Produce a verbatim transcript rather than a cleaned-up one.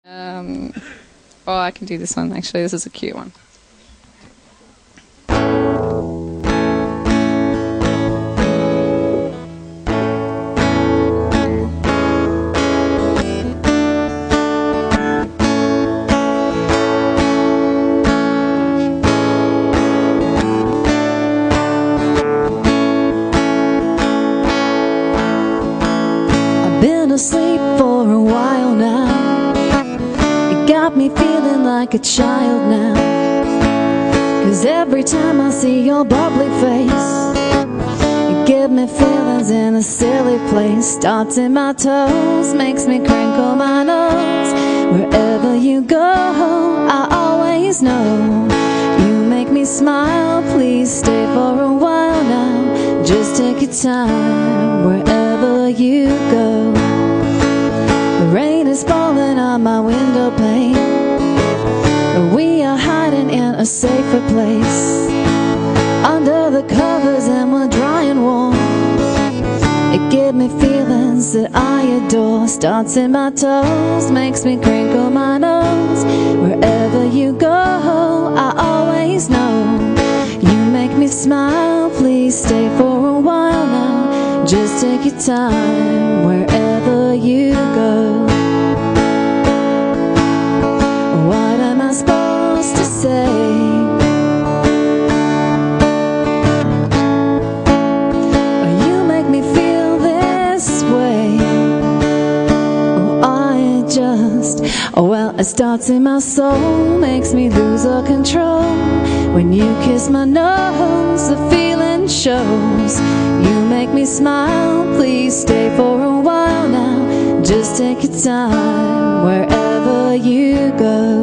Um, oh, I can do this one, actually. This is a cute one. I've been asleep for a while now. It got me feeling like a child now. Cause every time I see your bubbly face, you give me feelings in a silly place. Starts in my toes, makes me crinkle my nose. Wherever you go, I always know you make me smile. Please stay for a while now. Just take your time wherever you go. The rain is falling on my window pane, but we are hiding in a safer place, under the covers, and we're dry and warm. It gives me feelings that I adore. Starts in my toes, makes me crinkle my nose. Wherever you go, I always know you make me smile. Please stay for a while now. Just take your time wherever you go. What am I supposed to say? You make me feel this way. Oh, I just, oh well, it starts in my soul, makes me lose all control. When you kiss my nose, the feeling shows. You make me smile. Please stay for a while now. Just take your time wherever you go.